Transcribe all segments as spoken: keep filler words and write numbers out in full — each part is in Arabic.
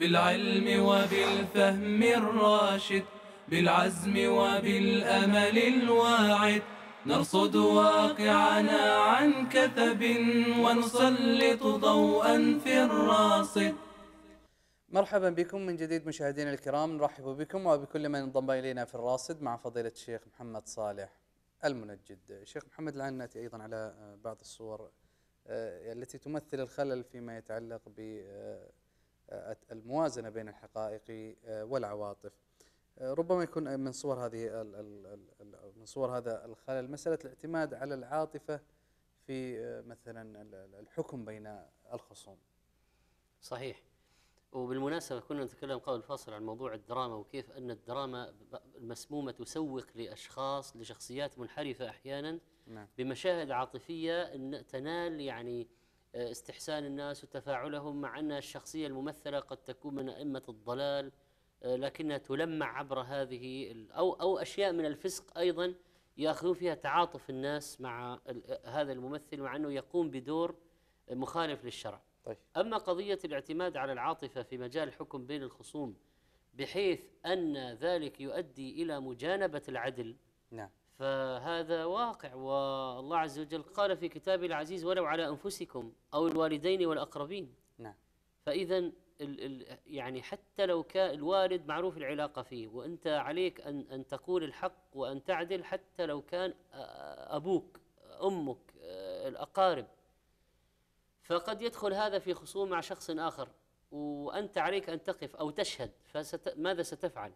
بالعلم وبالفهم الراشد، بالعزم وبالأمل الواعد، نرصد واقعنا عن كثب ونسلط ضوءا في الراصد. مرحبا بكم من جديد مشاهدينا الكرام، نرحب بكم وبكل من انضم الينا في الراصد مع فضيلة الشيخ محمد صالح المنجد. شيخ محمد، الآن نأتي أيضا على بعض الصور التي تمثل الخلل فيما يتعلق بالموازنة بين الحقائق والعواطف. ربما يكون من صور هذه من صور هذا الخلل مسألة الاعتماد على العاطفة في مثلا الحكم بين الخصوم. صحيح. وبالمناسبة كنا نتكلم قبل الفاصل عن موضوع الدراما، وكيف أن الدراما المسمومة تسوق لأشخاص لشخصيات منحرفة أحيانا نعم. بمشاهد عاطفية أن تنال يعني استحسان الناس وتفاعلهم، مع أن الشخصية الممثلة قد تكون من أئمة الضلال، لكنها تلمع عبر هذه أو أو أشياء من الفسق أيضا يأخذون فيها تعاطف الناس مع هذا الممثل، مع أنه يقوم بدور مخالف للشرع. طيب. أما قضية الاعتماد على العاطفة في مجال الحكم بين الخصوم بحيث أن ذلك يؤدي إلى مجانبة العدل، نعم، فهذا واقع، والله عز وجل قال في كتابه العزيز: ولو على أنفسكم أو الوالدين والأقربين. نعم. فإذا ال ال يعني حتى لو كان الوالد معروف العلاقة فيه، وأنت عليك أن أن تقول الحق وأن تعدل، حتى لو كان أبوك أمك الأقارب، فقد يدخل هذا في خصوم مع شخص آخر وأنت عليك أن تقف أو تشهد، فماذا ستفعل؟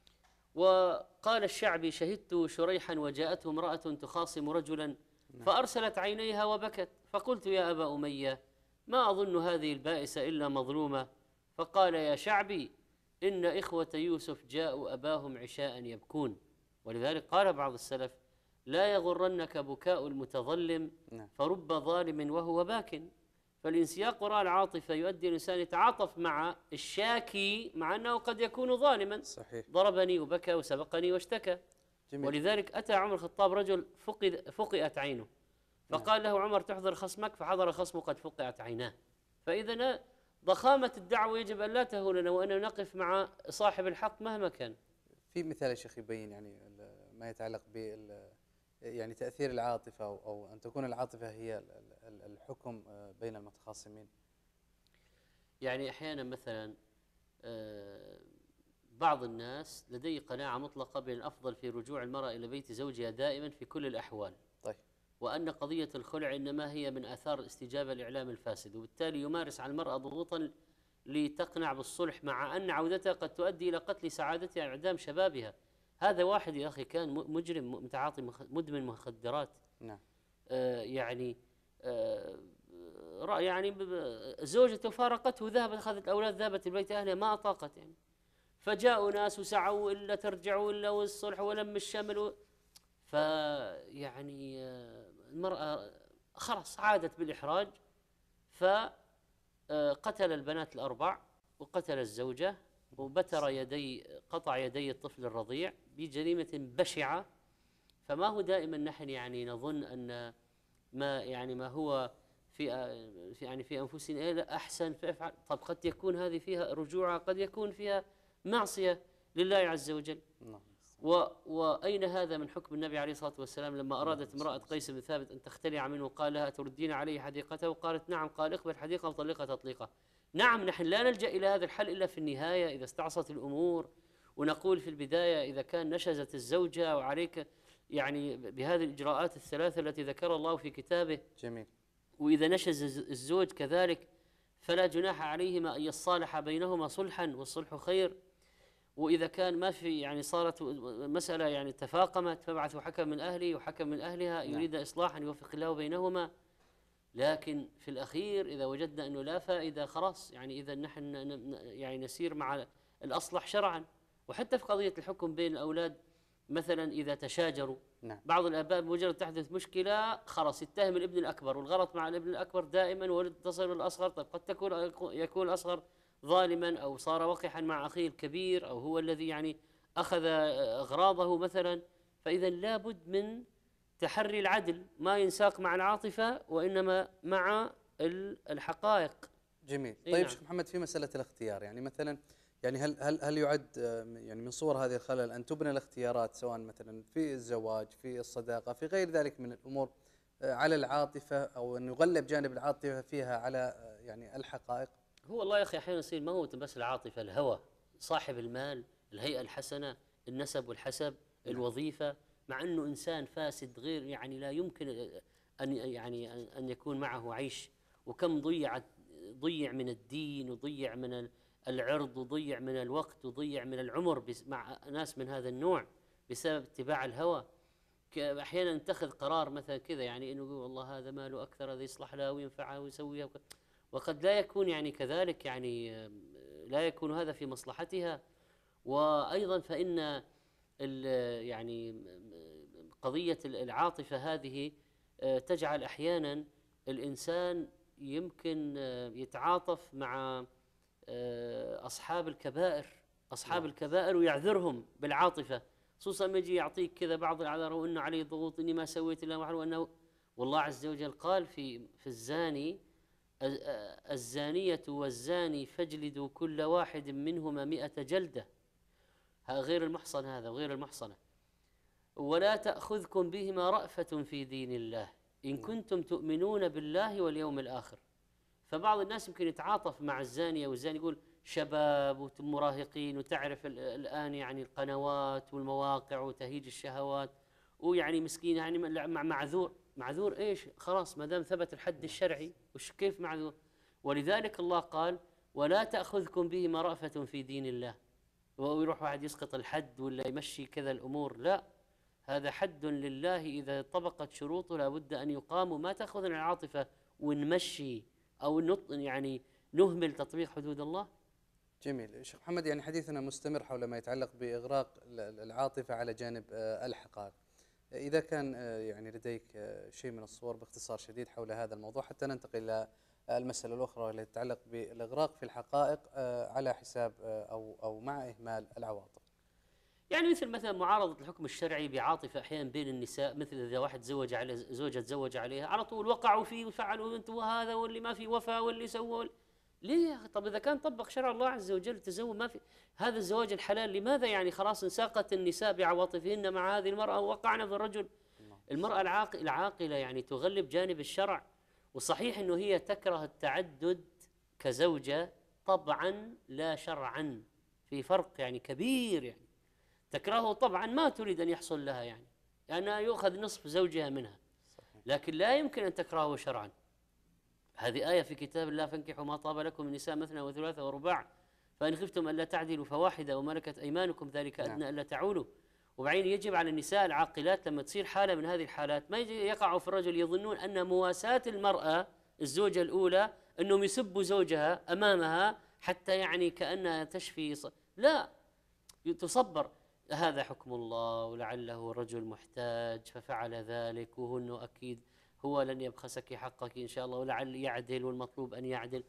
وقال الشعبي: شهدت شريحا وجاءته امرأة تخاصم رجلا فأرسلت عينيها وبكت، فقلت: يا أبا أمية، ما أظن هذه البائسة إلا مظلومة. فقال: يا شعبي، إن إخوة يوسف جاءوا أباهم عشاء يبكون. ولذلك قال بعض السلف: لا يغرنك بكاء المتظلم فرب ظالم وهو باك. فالانسياق وراء العاطفة يؤدي الإنسان يتعاطف مع الشاكي مع أنه قد يكون ظالما. صحيح. ضربني وبكى وسبقني واشتكى. جميل. ولذلك أتى عمر الخطاب رجل فقد فقئت عينه، فقال له عمر: تحضر خصمك، فحضر خصمه قد فقئت عيناه. فإذا ضخامة الدعوة يجب أن لا تهوننا، وأن نقف مع صاحب الحق مهما كان. في مثال يا شيخ يبين يعني ما يتعلق بال يعني تأثير العاطفة أو, أو أن تكون العاطفة هي الحكم بين المتخاصمين. يعني أحيانا مثلا بعض الناس لديه قناعة مطلقة بأن الأفضل في رجوع المرأة إلى بيت زوجها دائما في كل الأحوال. طيب. وأن قضية الخلع إنما هي من آثار الاستجابة لإعلام الفاسد، وبالتالي يمارس على المرأة ضغوطا لتقنع بالصلح، مع أن عودتها قد تؤدي إلى قتل سعادتها وإعدام شبابها. هذا واحد يا أخي كان مجرم متعاطي مدمن مخدرات. نعم. آه يعني آه يعني زوجته فارقته وذهبت أخذت الأولاد، ذهبت البيت أهلها، ما أطاقت يعني. فجاءوا ناس وسعوا إلا ترجعوا إلا والصلح ولم الشمل و... فيعني آه المرأة خلاص عادت بالإحراج، فقتل البنات الأربع وقتل الزوجة وبتر يدي قطع يدي الطفل الرضيع بجريمة بشعة. فما هو دائما نحن يعني نظن أن ما يعني ما هو في في يعني في أنفسنا أحسن فافعل. طب قد يكون هذه فيها رجوع، قد يكون فيها معصية لله عز وجل. و وأين هذا من حكم النبي عليه الصلاة والسلام لما أرادت امرأة قيس بن ثابت أن تختلع منه قال لها: تردين عليه حديقته؟ وقالت: نعم. قال: اقبل حديقة وطلقها تطليقة. نعم، نحن لا نلجأ إلى هذا الحل إلا في النهاية إذا استعصت الأمور، ونقول في البداية إذا كان نشزت الزوجة وعليك يعني بهذه الإجراءات الثلاثة التي ذكر الله في كتابه. جميل. وإذا نشز الزوج كذلك فلا جناح عليهما أن يصالحا بينهما صلحا، والصلح خير. وإذا كان ما في يعني صارت مسألة يعني تفاقمت فابعثوا حكم من أهلي وحكم من أهلها يريد إصلاحا يوفق الله بينهما. لكن في الأخير إذا وجدنا أنه لا فائدة خلاص يعني إذا نحن يعني نسير مع الأصلح شرعا. وحتى في قضية الحكم بين الأولاد مثلا إذا تشاجروا، نعم. بعض الآباء بمجرد تحدث مشكلة خلاص يتهم الابن الأكبر، والغلط مع الابن الأكبر دائما ولد تصل الأصغر. طيب قد تكون يكون الأصغر ظالما أو صار وقحا مع أخيه الكبير، أو هو الذي يعني أخذ أغراضه مثلا. فإذا لابد من تحري العدل، ما ينساق مع العاطفة وإنما مع الحقائق. جميل. إي طيب نعم. شيخ محمد، في مسألة الاختيار، يعني مثلا يعني هل هل هل يعد آه، يعني من صور هذه الخلل أن تبنى الاختيارات سواء مثلا في الزواج، في الصداقة، في غير ذلك من الأمور آه، على العاطفة، أو أن يغلب جانب العاطفة فيها على آه، يعني الحقائق؟ هو والله يا أخي أحيانا يصير ما هو بس العاطفة، الهوى، صاحب المال، الهيئة الحسنة، النسب والحسب، نعم. الوظيفة، مع أنه إنسان فاسد غير يعني لا يمكن أن يعني أن يكون معه عيش. وكم ضيعت ضيع من الدين، وضيع من ال- العرض، وضيع من الوقت، وضيع من العمر بس- مع ناس من هذا النوع بسبب اتباع الهوى. ك- احيانا نتخذ قرار مثلا كذا، يعني انه يقول والله هذا ماله اكثر، هذا يصلح له وينفعه ويسويها وك- وقد لا يكون يعني كذلك، يعني آم، لا يكون هذا في مصلحتها. وايضا فان ال- يعني م- م- قضيه العاطفه هذه آه، تجعل احيانا الانسان يمكن آه، يتعاطف مع آه، أصحاب الكبائر، أصحاب نعم. الكبائر ويعذرهم بالعاطفة، خصوصا ما يجي يعطيك كذا بعض الأعذار وأنه عليه ضغوط، إني ما سويت إلا ما، وأنه والله عز وجل قال في في الزاني ال- آه، الزانية والزاني فاجلدوا كل واحد منهما مئة جلدة، ها غير المحصن هذا وغير المحصنة، ولا تأخذكم بهما رأفة في دين الله إن نعم. كنتم تؤمنون بالله واليوم الآخر. فبعض الناس يمكن يتعاطف مع الزانية والزاني، يقول شباب ومراهقين، وتعرف ال- الآن يعني القنوات والمواقع وتهيج الشهوات، ويعني مسكين يعني مع- معذور. معذور ايش؟ خلاص ما دام ثبت الحد الشرعي، وش كيف معذور؟ ولذلك الله قال ولا تأخذكم بهما رأفة في دين الله، ويروح واحد يسقط الحد ولا يمشي كذا الأمور، لا، هذا حد لله إذا طبقت شروطه لابد أن يقام، وما تأخذنا العاطفة ونمشي أو نط يعني نهمل تطبيق حدود الله. جميل. شيخ محمد، يعني حديثنا مستمر حول ما يتعلق بإغراق ال- ال- العاطفة على جانب آه، الحقائق. إذا كان آه، يعني لديك آه، شيء من الصور باختصار شديد حول هذا الموضوع، حتى ننتقل إلى المسألة الأخرى والتي تتعلق بالإغراق في الحقائق آه، على حساب آه، أو أو مع إهمال العواطف. يعني مثل مثلا معارضة الحكم الشرعي بعاطفة أحيانا بين النساء، مثل إذا واحد تزوج على زوجة تزوج عليها على طول وقعوا فيه وفعلوا أنت وهذا، واللي ما في وفاء واللي سووا. ليه يا أخي؟ طب إذا كان طبق شرع الله عز وجل تزوج، ما في هذا الزواج الحلال، لماذا يعني خلاص انساقت النساء بعواطفهن مع هذه المرأة ووقعنا في الرجل؟ المرأة العاق- العاقلة يعني تغلب جانب الشرع. وصحيح أنه هي تكره التعدد كزوجة طبعا لا شرعا، في فرق يعني كبير، يعني تكرهه طبعا ما تريد أن يحصل لها، يعني لأنها يؤخذ نصف زوجها منها، لكن لا يمكن أن تكرهه شرعا. هذه آية في كتاب الله فانكحوا ما طاب لكم من النساء مثنى وثلاثة ورباع فإن خفتم ألا تعدلوا فواحدة وملكت أيمانكم ذلك أدنى نعم. ألا تعولوا. وبعدين يجب على النساء العاقلات لما تصير حالة من هذه الحالات ما يجي يقعوا في الرجل يظنون أن مواساة المرأة الزوجة الأولى أنهم يسبوا زوجها أمامها حتى يعني كأنها تشفي ص... لا، تصبر، هذا حكم الله ولعله رجل محتاج ففعل ذلك، وهو انه اكيد هو لن يبخسك حقك ان شاء الله، ولعل يعدل والمطلوب ان يعدل.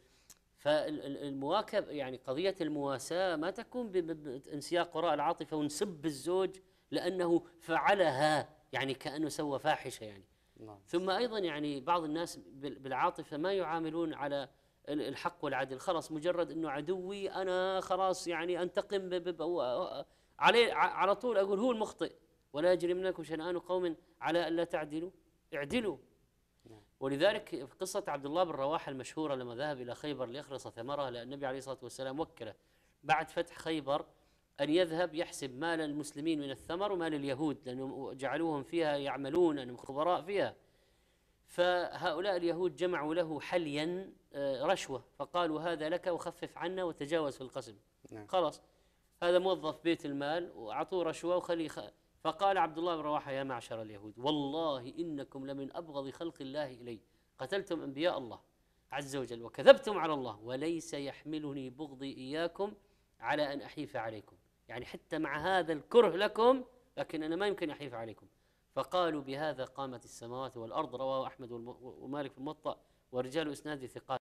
فالمواكب يعني قضيه المواساه ما تكون بانسياق وراء العاطفه ونسب الزوج لانه فعلها يعني كانه سوى فاحشه يعني. نعم. ثم ايضا يعني بعض الناس بال- بالعاطفه ما يعاملون على ال- الحق والعدل، خلاص مجرد انه عدوي انا خلاص يعني انتقم ب- ب- ب- عليه ع- على طول اقول هو المخطئ، ولا يجرمنكم شنآن قوم على الا تعدلوا اعدلوا. نعم. ولذلك في قصه عبد الله بن رواحه المشهوره لما ذهب الى خيبر ليخلص ثمره، لان النبي عليه الصلاه والسلام وكله بعد فتح خيبر أن يذهب يحسب مال المسلمين من الثمر ومال اليهود، لأنهم جعلوهم فيها يعملون، أنهم خبراء فيها. فهؤلاء اليهود جمعوا له حليا آه، رشوة، فقالوا هذا لك وخفف عنا وتجاوز في القسم. نعم. خلاص هذا موظف بيت المال وأعطوه رشوة وخلي خ... فقال عبد الله بن رواحة يا معشر اليهود والله إنكم لمن أبغض خلق الله إلي، قتلتم أنبياء الله عز وجل وكذبتم على الله، وليس يحملني بغضي إياكم على أن أحيف عليكم، يعني حتى مع هذا الكره لكم لكن أنا ما يمكن أحيف عليكم. فقالوا بهذا قامت السماوات والأرض. رواه أحمد والم- ومالك في الموطأ ورجال إسناد ثقات.